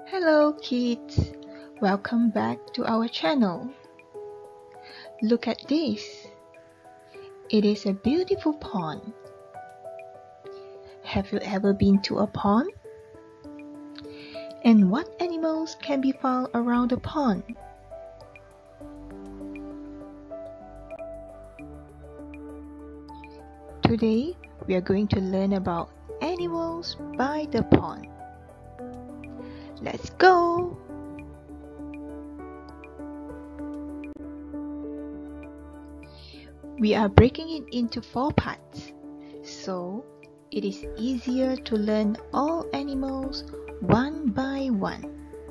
Hello kids, welcome back to our channel. Look at this. It is a beautiful pond. Have you ever been to a pond? And what animals can be found around the pond? Today, we are going to learn about animals by the pond. Let's go! We are breaking it into 4 parts, so it is easier to learn all animals one by one.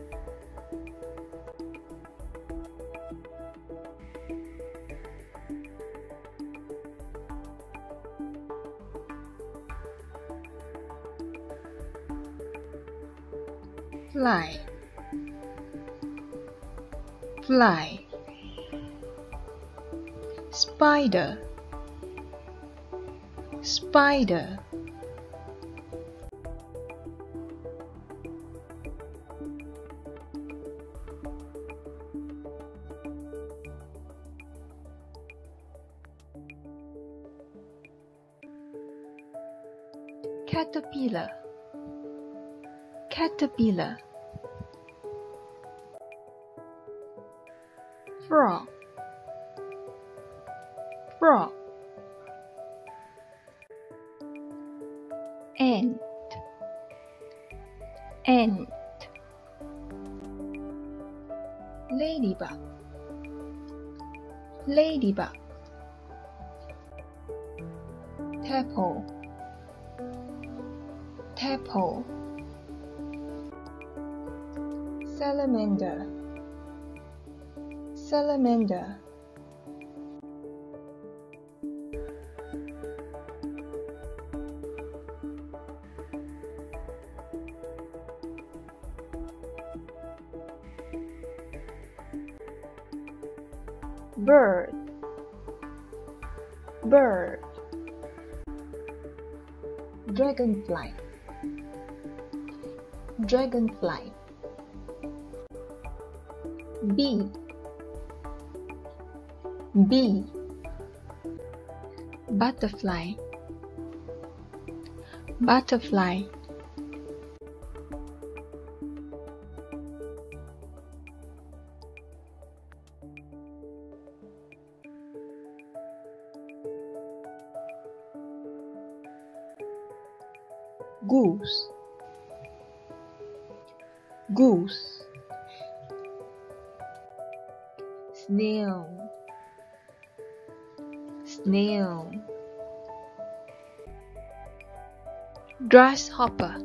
Fly, fly. Spider, spider. Caterpillar, caterpillar. Frog, frog. Ant, ant. Ladybug, ladybug. Tadpole, tadpole. Salamander, salamander. Bird, bird. Dragonfly, dragonfly. Bee, bee. Butterfly, butterfly. Goose, goose. Snail, snail. Grasshopper,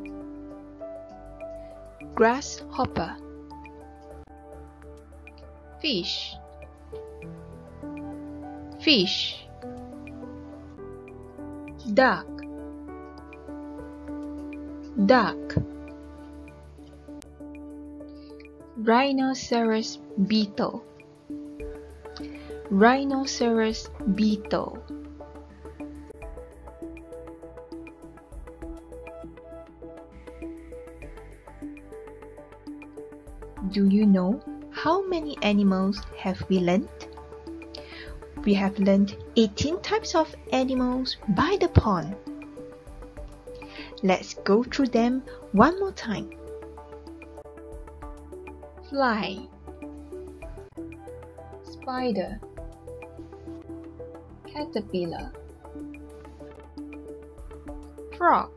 grasshopper. Fish, fish. Duck, duck. Rhinoceros beetle, rhinoceros beetle. Do you know how many animals have we learned? We have learned 18 types of animals by the pond. Let's go through them one more time. Fly, spider, caterpillar. Frog,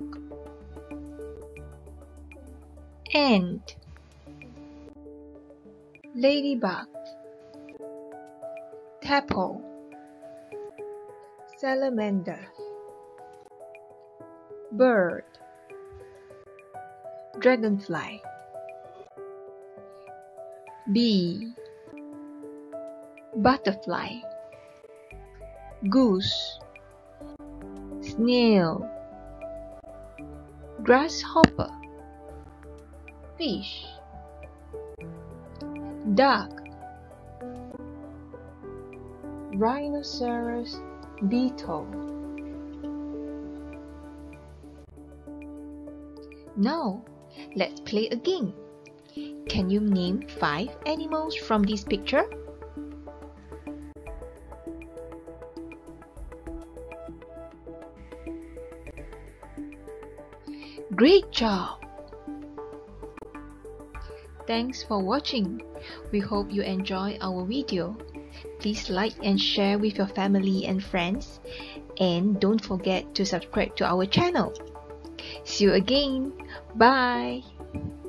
ant. Ladybug, tadpole. Salamander, bird. Dragonfly, bee. Butterfly, goose. Snail, grasshopper. Fish, duck. Rhinoceros beetle. Now, let's play a game. Can you name 5 animals from this picture? Great job! Thanks for watching. We hope you enjoy our video. Please like and share with your family and friends. And don't forget to subscribe to our channel. See you again. Bye.